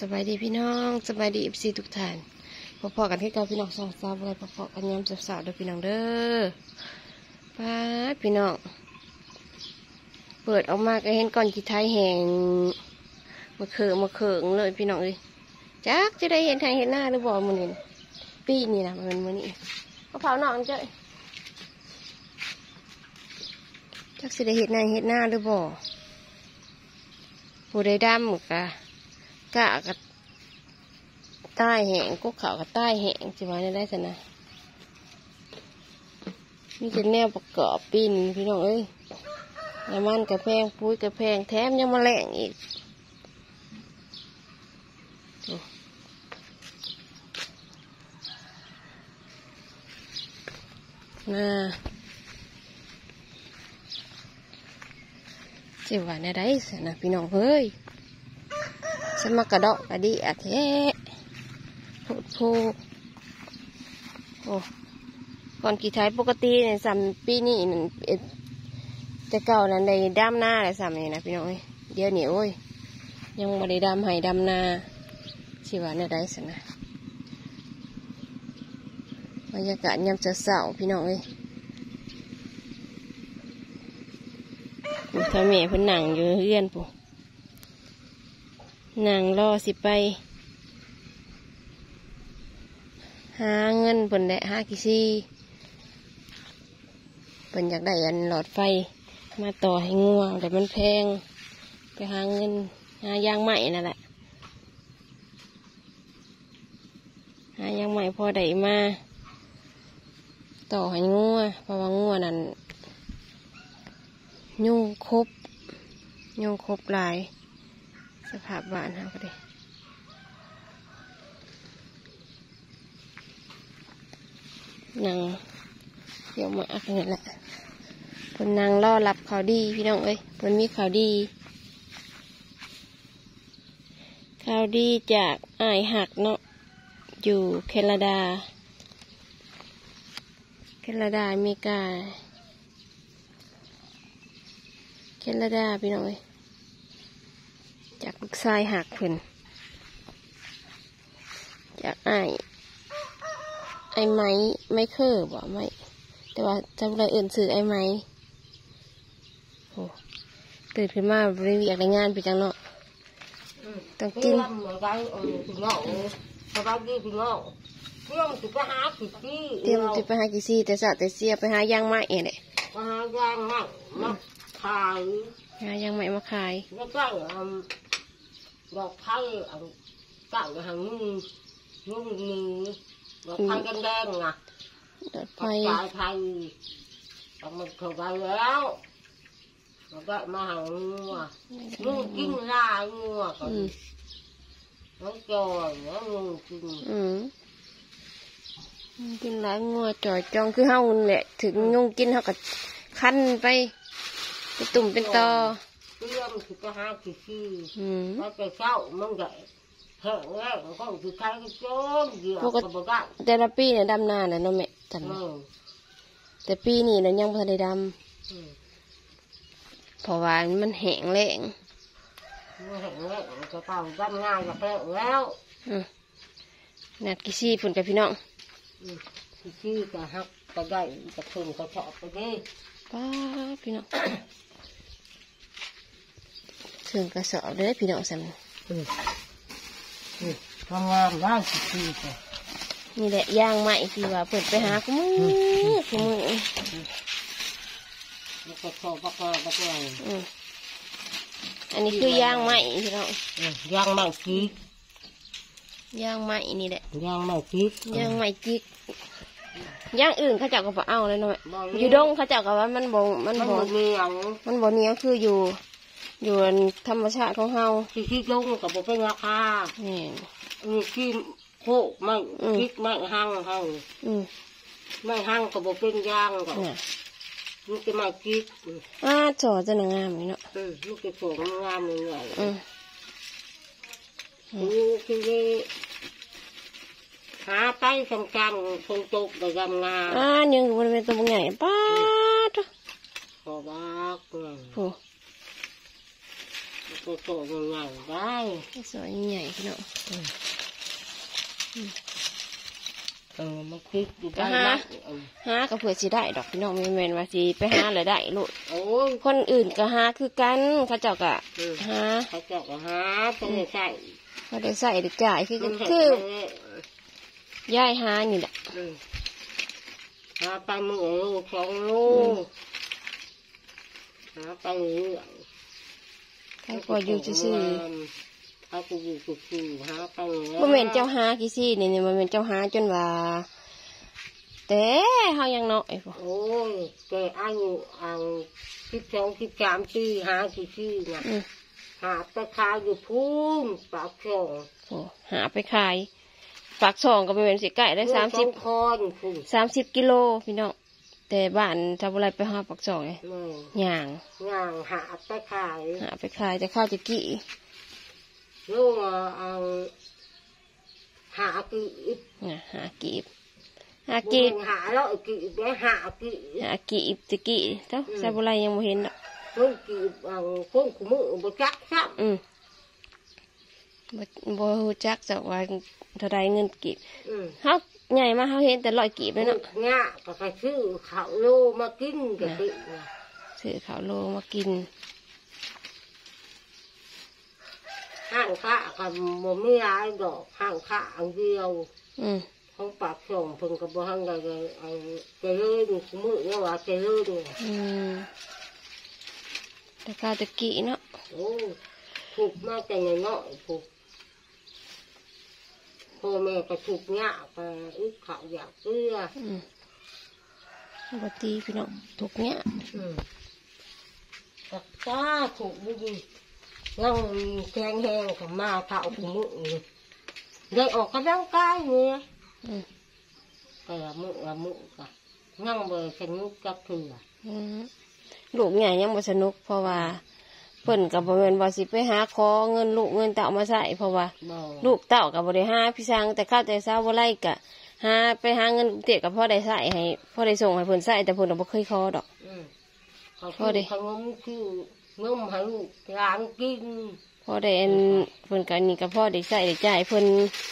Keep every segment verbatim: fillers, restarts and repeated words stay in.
สบายดีพี่น้องสบายดีเอฟซีทุกท่านพอๆกันที่เก่าพี่น้องสองสาวอะไรพอๆกันยามสาวๆเด้อพี่น้องเด้อป้าพี่น้องเปิดออกมาก็เห็นก้อนขี้ไทยแห้งมาเขือมาเขืองเลยพี่น้องเลยจักจะได้เห็นไทยเห็นหน้าหรือบ่มันนี่ปีนี่นะมันมันนี่ก็เผาหนองเจ้ยจักจะได้เห็นหน้าเห็นหน้าหรือบ่ผู้ใดดำกะกะกะใต้แห้งกุ๊กเขากับใต้แห้งสิว่าได้สินะนี่เป็นแนวประกอบปีนพี่น้องเอ้ยน้ำมันกระแพงปุ้ยกระแพงแถมยังมาแหลงอีกน่าสิว่าได้สินะพี่น้องเฮ้ยสมักกระดอกกระดิอะแท้พูดพูดโอ้ก่อนกี่ไทยปกติเนี่ยสัมปีนี้แต่เก่านั้นได้ดำหน้าเลยสัมนี่นะพี่น้องเดี๋ยวนี้โอ้ยยังไม่ได้ดำให้ดำนาสิว่าเนี่ยได้สินะบรรยากาศยามเช้าพี่น้องเอ้ยพ่อแม่เพิ่นนั่งอยู่เรือนปุ๊นั่งรอสิไปหาเงินเพิ่นได้หากี่ซี่เพิ่นอยากได้อันหลอดไฟมาต่อให้งัวแต่มันแพงไปหาเงินหายางใหม่นั่นแหละหายางใหม่พอได้มาต่อให้งัวเพราะว่างัวนั่นยุ่งครบยุ่งครบหลายสภาพบ้านเขาก็ได้นั่งเดี๋ยวมาอักนี่แหละคนนั่งรอรับข่าวดีพี่น้องเอ้ยคนมีข่าวดีข่าวดีจากอ้ายหักเนาะอยู่แคนาดาแคนาดาอเมริกาแคนาดาพี่น้องเอ้ยจากลูกชายหักเพิ่นจากอ้ายไอ้ไม้ไม่เคยบ่ไม่แต่ว่าจำเลยอื่นสื่อไอ้ไม้โอ้ตื่นขึ้นมาบริวิอยากได้งานไปจังเนาะต้องกินเตรียมจะไปหากี่ซี่แต่สะแต่เสียไปหายางไม้เองเลยหายางไม้มาขายหายางไม้มาขายแล้วก็ดอกไผ่เก่าหางนุ่งนุ่งมือดอกไผ่แดงๆนะดอกไผ่สายไผ่เอามันเข้าไปแล้วแล้วก็มาหางัวนุ่งกินลายงัวก่อนน้องจอยน้องนุ่งกินอืมกินหลายงัวจ่อยจองคือเฮาแหละถึงยุ่งกินเฮาก็คั้นไปไปตุ่มเป็นตอเรื่องคือก็หาคือคือว่าจะเศร้ามันก็แห้งแล้งก็คือใครก็โจมเยอะก็บอกว่าแต่ละปีเนี่ยดำนาเนี่ยน้องแม่จำแต่ปีนี้เนี่ยยังไม่ได้ดำเพราะว่ามันแห้งแล้งมันแห้งแล้งจะเต่าดำง่ายกับแห้งแล้วนัดกี่ซี่ฝุ่นกับพี่น้องกี่ซี่ก็หักก็ได้ก็ทุ่มก็ชอบไปดิป้าพี่น้องถึงกระสอบได้พี่น้องสันทำงานได้สิพี่ก็นี่แหละย่างใหม่พี่ว่าเปิดไปหาคุณมือคุณมือแล้วก็ชอบบักบักบักอันนี้คือย่างใหม่พี่น้องย่างใหม่กิ๊กย่างใหม่นี่แหละย่างใหม่กิ๊กย่างใหม่กิ๊กย่างอื่นเขาเจ้าก็บ่เอาเลยเนาะอยู่ดงเขาเจ้าก็ว่ามันบ่มันบ่เหนียวมันบ่เหนียวคืออยู่อยู่ธรรมชาติของเฮาที่ที่ลงกับบ่เป็นราคานี่นี่ที่โคกไม่กิ๊กไม่หั่งเฮาไม่หั่งกับบ่เป็นย่างก็ลูกจะมากิ๊กอ้าจ่อจะงามนี่เนาะเออลูกจะโผล่งามเลยเนี่ยอือลูกคือหาไปสำคัญคนตกไปกำงานอ่ายังบริเวณตัวใหญ่ป้าทขอบักโอ้ตัวโตใหญ่ๆได้สวยใหญ่พี่น้องเออมันคิดอยู่ได้นะหาก็เผื่อสิได้ดอกพี่น้องไม่แม่นว่าสิไปหาเลยได้ลูกโอ้ยคนอื่นก็หาคือกันเขาเจ้าก็หาเขาเจ้าก็หาต้องได้ใส่เขาได้ใส่ได้จ่ายคือกันคือย่ายหานี่แหละหาไปมือโลสองโลหาไปเรื่อยใครพออยู่ซื่อเขาก็อยู่ซื่อหาไปเรื่อยบ่แม่นเจ้าหากี่ซี่นี่นี่บ่แม่นเจ้าหาจนว่าแต่เฮายังน้อยพอโอ้ยแต่อายุอันสิบสองสิบสามปีหากี่ซี่น่ะหาไปขายอยู่พุ่งปากช่องโอ้หาไปขายปากช่องก็บ่แม่นสิใกล้ได้สามสิบคนสามสิบกิโลพี่น้องแต่บ้านทำอะไรไปหาปากช่องไงย่างย่างหาไปขายหาไปขายจะข้าวจะกี่ลูกเอาหากีบหากีบหากีบหาแล้วกีบได้หากีบหากีบจะกี่เท่าซาบุไรยังไม่เห็นอ่ะลูกกีบเอาพวกมือบ่จักซักอืมบ่บ่จักจักว่าเท่าไรเงินกีบเขาใหญ่มาเขาเห็นแต่ลอยกีบเลยเนาะเนี่ยก็ไปซื้อข้าวโลมากินกันสิซื้อข้าวโลมากินห้างข้ากับโมไม่ร้ายดอกห้างข้าอันเดียวของปากส่งเพิ่งกับบ่ห้างใดๆเอาเจริญมือเนี่ยว่าเจริญอืมแต่ข้าวตะกี้เนาะโอ้ถูกมากแต่เนาะถูกพ่อแม่ก็ถูกเนี้ยไปอึดข้าวอยากเกลือปกติพี่น้องถูกเนี้ยตักจ้าถูกดีนั่งแข็งแห้งกับมาเผาถุงมือได้ออกกำลังกายเนี่ยแต่ละมือละมือก็นั่งเบยสนุกกับเถื่อลูกใหญ่ยังบ่สนุกเพราะว่าเพิ่นกับบ่แม่นว่าสิไปหาขอเงินลูกเงินเต่ามาใส่เพราะว่าลูกเต่ากับบ่ได้หาพี่ช้างแต่ข้าวแต่เช้าบ่ไล่กะหาไปหาเงินเตี้ยกับพ่อได้ใส่ให้พ่อได้ส่งให้เพิ่นใส่แต่เพิ่นบ่เคยขอดอกพ่อได้ขนมคือนุ่มให้ลูกร้านกินพ่อได้เพิ่นกันนี่กับพ่อได้ใส่ได้จ่ายเพิ่น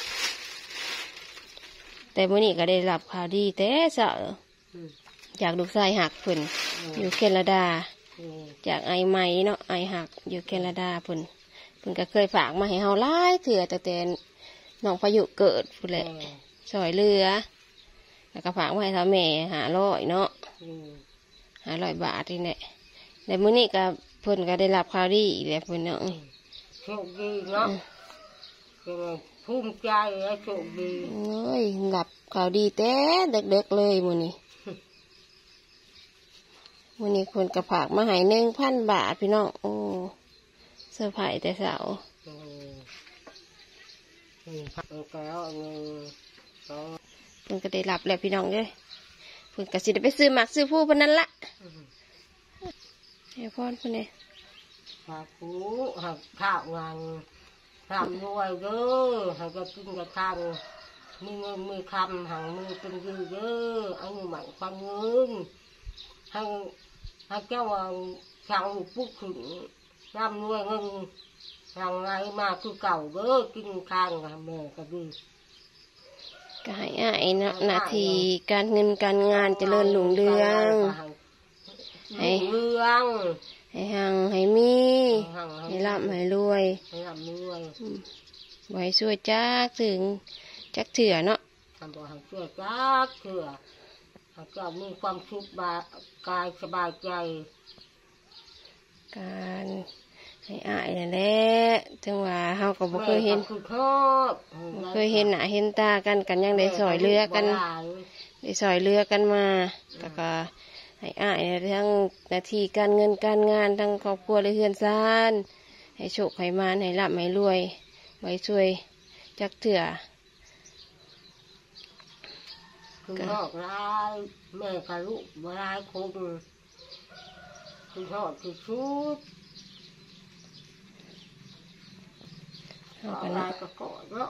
แต่มื้อนี้ก็ได้รับข่าวดีแต่เช้าอยากลูกชายหักเพิ่นอยู่แคนาดาจากไอไม้เนาะไอหักอยู่แคนาดาเพิ่นเพิ่นก็เคยฝากมาให้เฮาหลายเถื่อแต่แต่น้องพายุเกิดพุ่นแหละซอยเรือแล้วก็ฝากมาให้ท่าแม่หาร้อยเนาะหาร้อยบาทนี่แหละแต่มื้อนี้ก็เพิ่นก็ได้รับข่าวดีอีกแล้วเพิ่นเนาะโชคดีเนาะภูมิใจและโชคดีโอ้ยรับข่าวดีแต่เด็กๆเลยมื้อนี้มื้อนี้คนกระผากมาให้หนึ่งพันบาทพี่น้องโอ้เซอร์ไพรส์แต่เสาเพิ่นก็ได้รับแล้วพี่น้องเลยเพิ่นก็สิได้ไปซื้อหมักซื้อผู้เพิ่นนั่นละเฮ้ยพ่อเพิ่นเนี่ยหาผู้หาข้าวงานทำรวยเด้อหาจะกินกระทางมีเงินมีคำหางมือเป็นยืดเด้อเอาเงินหมั่นความเงินให้ให้เจ้าว่าชาวปุ๊กขึ้นร่ำรวยเงินทางไรมาคือเก่าเด้อกินข้างกับแม่ก็ดีก็ให้อ้ายเนาะหน้าที่การเงินการงานเจริญรุ่งเรืองให้เรืองให้หังให้มีให้ร่ำให้รวยให้ร่ำรวยไว้ช่วยจักถึงจักเถื่อเนาะทำบ่ให้ช่วยจักเถื่อให้เจ้ามีความสุขบายกายสบายใจการให้อายนั่นแหละถึงว่าเฮาก็บ่เคยเห็นเคยเห็นหน้าเห็นตากันกันยังได้สอยเรือกันได้สอยเรือกันมาแล้วก็ให้อายทั้งหน้าที่การเงินการงานทั้งครอบครัวและเฮือนซ่านให้โชคให้มานให้ร่ำให้รวยไว้ช่วยจักเถื่อคือหอกร้ายแม่กับลูกร้ายคงคือหอกคือชุดอะไรก็กอดเนาะ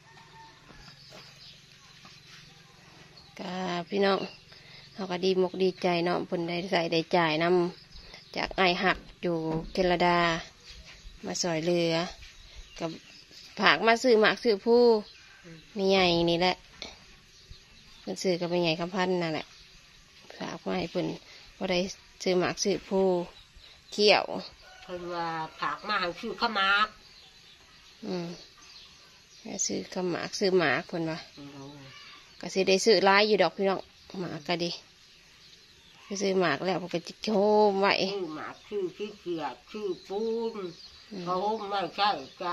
กะพี่น้องเขาก็ดีมกดีใจเนาะเพิ่นได้ใส่ได้จ่ายนำจากไอหักอยู่แคนาดามาสอยเรือกับผักมาซื้อหมากซื้อผู้มีใหญ่นี่แหละเพิ่นซื้อกับมีใหญ่คำพันนั่นแหละฝากมาให้เพิ่นพอได้ซื้อหมากซื้อผู้เขี่ยวเพิ่นว่าผักมาให้ชื่อข้าวหมากอืมซื้อข้าวหมากซื้อหมากเพิ่นว่าก็สิได้ซื้อหลายอยู่ดอกพี่น้องหมากก็ดีซื้อหมากแล้วพวกก็จิโฮมไว้ชื่อหมากชื่อขี้เกียจชื่อปูนเขาโฮมไม่ใช่ใจ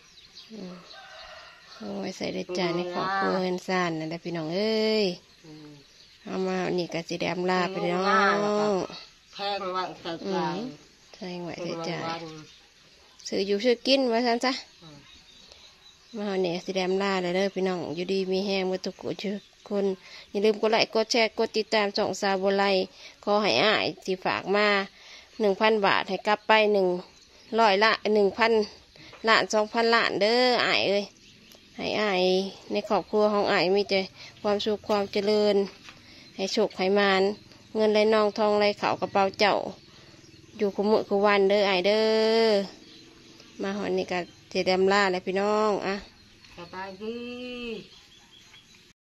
โอ้ยใส่ได้ใจในครอบครัวเงินซ่านนั่นแหละพี่น้องเอ้ยเอามานี่ก็สิได้อำลาไปน้องแทงไว้ใส่ใจแทงไว้ใส่ใจซื้ออยู่ซื้อกินไว้ซั่นซะมาเนี่ยสิได้อำลาเลยเด้อพี่น้องอยู่ดีมีแห้งมาทุกคนอย่าลืมกดไลค์กดแชร์กดติดตามช่องสาวบัวไลขอให้อ้ายที่ฝากมาหนึ่งพันบาทให้กลับไปหนึ่งร้อยละหนึ่งพันล้านสองพันล้านเด้ออ้ายเอ้ยให้อ้ายในครอบครัวของอ้ายมีแต่ความสุขความเจริญให้โชคให้มานเงินไหลนองทองไหลเข่ากระเป๋าเจ้าอยู่คุมือคุวันเด้ออ้ายเด้อมาหอนนี่ก็เจดมล่าเลยพี่น้องอ่ะสบายดี